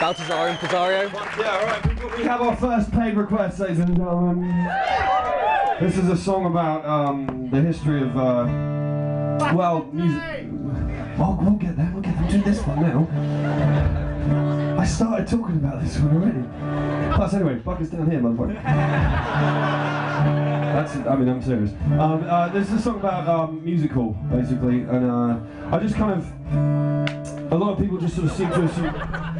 Balthazar Impresario. Yeah, alright, we have our first paid request, ladies and gentlemen. This is a song about the history of, well, music. Oh, we'll get there, we'll do this one now. I started talking about this one already. Plus, anyway, bucket's down here, motherfucker. I'm serious. This is a song about musical, basically, and I just kind of, a lot of people just sort of seem to assume,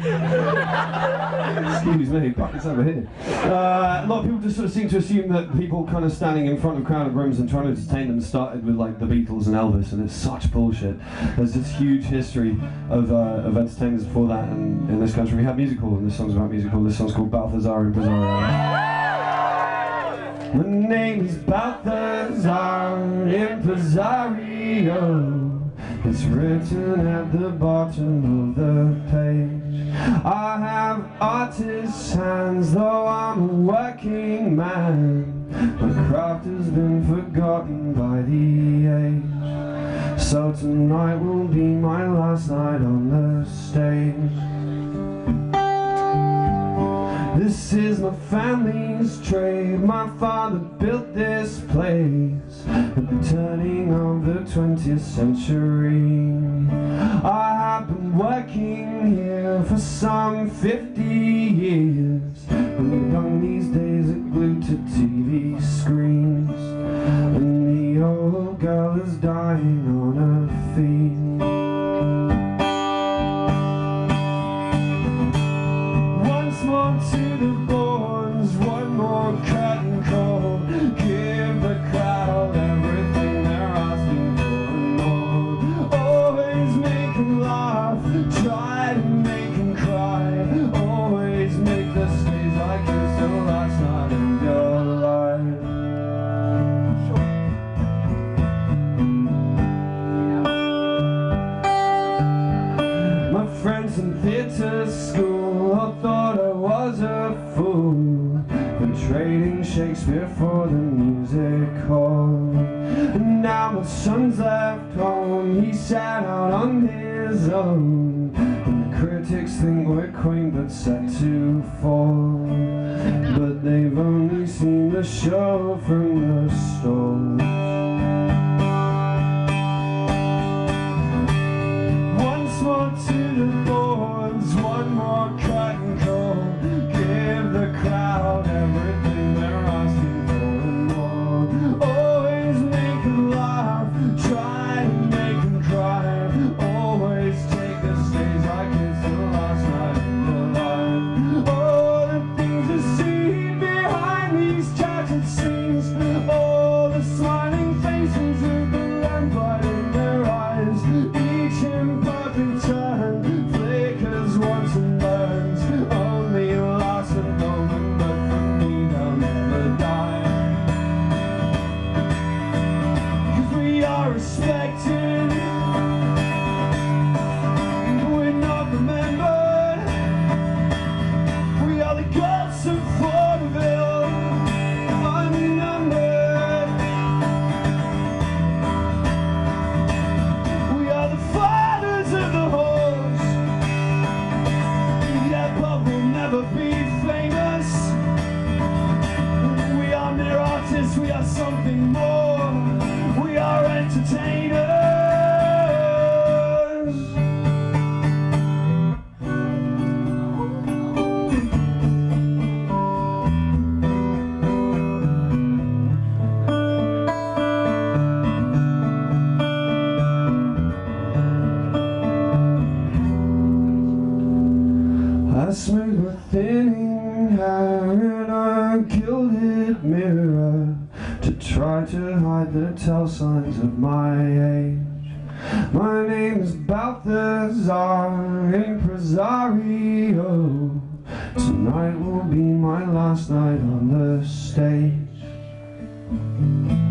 excuse me, bucket's over here. A lot of people just sort of seem to assume that people kind of standing in front of crowded rooms and trying to entertain them started with like the Beatles and Elvis, and it's such bullshit. There's this huge history of entertainers before that, and in this country we have musical, and this song's about musical. This song's called Balthazar Impresario. My name is Balthazar Impresario. It's written at the bottom of the page. I have artist's hands, though I'm a working man. My craft has been forgotten by the age. So tonight will be my last night on the stage. This is my family's trade. My father built this place at the turning of the 20th century. I have been working here for some 50 years, and young these days are glued to TV screens, and the old girl is dying on her feet. More to the boards, one more curtain call. Give the crowd everything they're asking for and more. Always make them laugh, try to make them cry. Always make the stage like it's the last night of your life. My friends in theatre school all thought I was a fool for trading Shakespeare for the music hall. And now my son's left home, he sat out on his own, and the critics think we're quaint but set to fall. But they've only seen the show from the stalls. Once more to the boards, one more curtain call. Give the crowd everything they're asking for and more. Always make them laugh, try to make them cry. Always take the stage like it's the last night of your life. All the things you see behind these tattered scenes, all the smiling faces with the lamplight in their eyes. Each imperfect turn flickers once and burns. Only lasts a moment, but for me they'll never die. 'Cause we are respected, we're not remembered. We are the gods of vaudeville, unnumbered. We are the fathers of the horse, yeah, but we'll never be famous. We are mere artists, we are something more. We are entertainers. I smooth my thinning hair in a gilded mirror to try to hide the tell signs of my age. My name is Balthazar Impresario. Tonight will be my last night on the stage.